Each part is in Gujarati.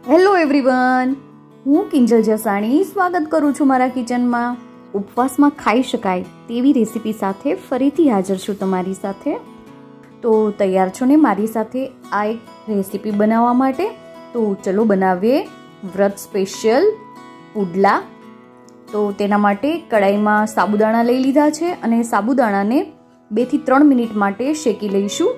હેલો એવરીવન, હું કિંજલ જસાણી સ્વાગત કરું છું મારા કિચનમાં. ઉપવાસમાં ખાઈ શકાય તેવી રેસીપી સાથે ફરીથી હાજર છું તમારી સાથે. તો તૈયાર છો ને મારી સાથે આ એક રેસીપી બનાવવા માટે? તો ચલો બનાવીએ વ્રત સ્પેશિયલ પુડલા. તો તેના માટે કડાઈમાં સાબુદાણા લઈ લીધા છે અને સાબુદાણાને 2 થી 3 મિનિટ માટે શેકી લઈશું.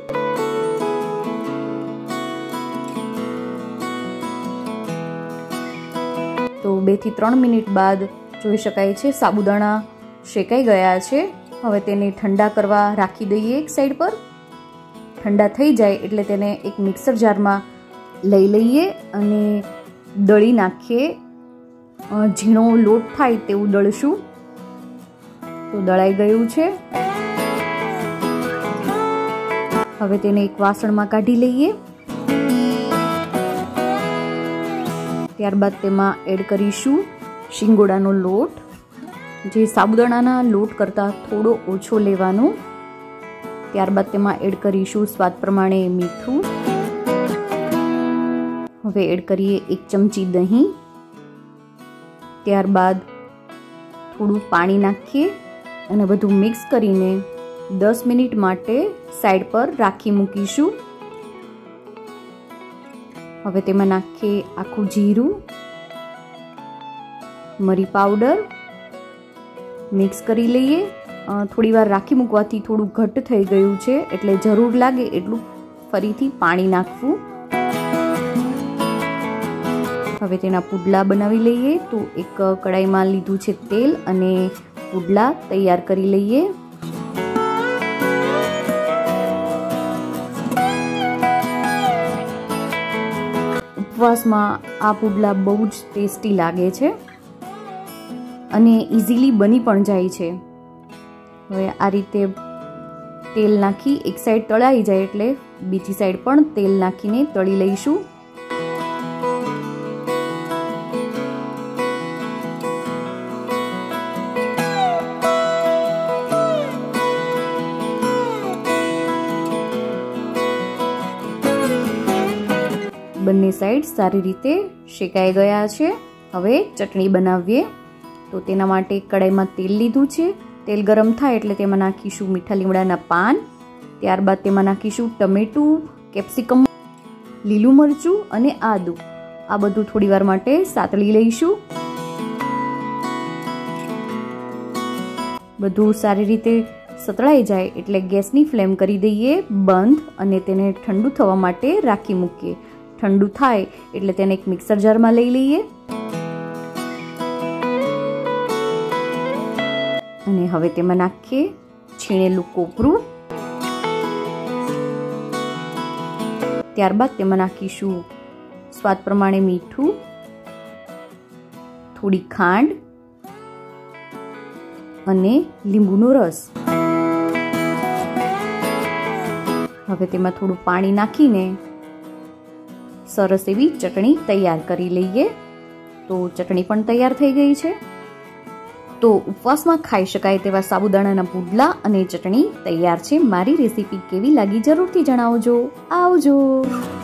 તો 2 થી 3 મિનિટ બાદ જોઈ શકાય છે સાબુદાણા શેકાઈ ગયા છે. હવે તેને ઠંડા કરવા રાખી દઈએ એક સાઈડ પર. ઠંડા થઈ જાય એટલે તેને એક મિક્સર જારમાં લઈ લઈએ અને દળી નાખીએ. ઝીણો લોટ થાય તેવું દળશું. તો દળાઈ ગયું છે. હવે તેને એક વાસણમાં કાઢી લઈએ. ત્યારબાદ તેમાં એડ કરીશું શિંગોડાનો લોટ, જે સાબુદાણાના લોટ કરતાં થોડો ઓછો લેવાનો. ત્યારબાદ તેમાં એડ કરીશું સ્વાદ પ્રમાણે મીઠું. હવે એડ કરીએ 1 ચમચી દહીં. ત્યારબાદ થોડું પાણી નાખીએ અને બધું મિક્સ કરીને 10 મિનિટ માટે સાઈડ પર રાખી મૂકીશું. હવે તેમાં નાખીએ આખું જીરું, મરી પાવડર, મિક્સ કરી લઈએ. થોડી વાર રાખી મૂકવાથી થોડું ઘટ્ટ થઈ ગયું છે, એટલે જરૂર લાગે એટલું ફરીથી પાણી નાખવું. હવે તેના પુડલા બનાવી લઈએ. તો એક કડાઈમાં લીધું છે તેલ અને પુડલા તૈયાર કરી લઈએ. ઉપવાસમાં આ પુડલા બહુ જ ટેસ્ટી લાગે છે અને ઇઝીલી બની પણ જાય છે. હવે આ રીતે તેલ નાખી એક સાઈડ તળાઈ જાય એટલે બીજી સાઈડ પણ તેલ નાખીને તળી લઈશું. બંને સાઈડ સારી રીતે શેકાઈ ગયા છે. હવે ચટણી બનાવીએ. તો તેના માટે કડાઈમાં તેલ લીધું છે. તેલ ગરમ થાય એટલે તેમાં નાખીશું મીઠા લીમડાના પાન. ત્યારબાદ તેમાં નાખીશું ટમેટું, કેપ્સિકમ, લીલું મરચું અને આદું. આ બધું થોડી વાર માટે સાતળી લઈશું. બધું સારી રીતે સતળાઈ જાય એટલે ગેસની ફ્લેમ કરી દઈએ બંધ અને તેને ઠંડુ થવા માટે રાખી મૂકીએ. ઠંડુ થાય એટલે તેને એક મિક્સર જારમાં લઈ લઈએ. અને હવે તેમાં નાખીએ છીણેલું કોપરું. ત્યારબાદ તેમાં નાખીશું સ્વાદ પ્રમાણે મીઠું, થોડી ખાંડ અને લીંબુનો રસ. હવે તેમાં થોડું પાણી નાખીને સરસ એવી ચટણી તૈયાર કરી લઈએ. તો ચટણી પણ તૈયાર થઈ ગઈ છે. તો ઉપવાસમાં ખાઈ શકાય તેવા સાબુદાણાના પુડલા અને ચટણી તૈયાર છે. મારી રેસીપી કેવી લાગી જરૂરથી જણાવજો. આવજો.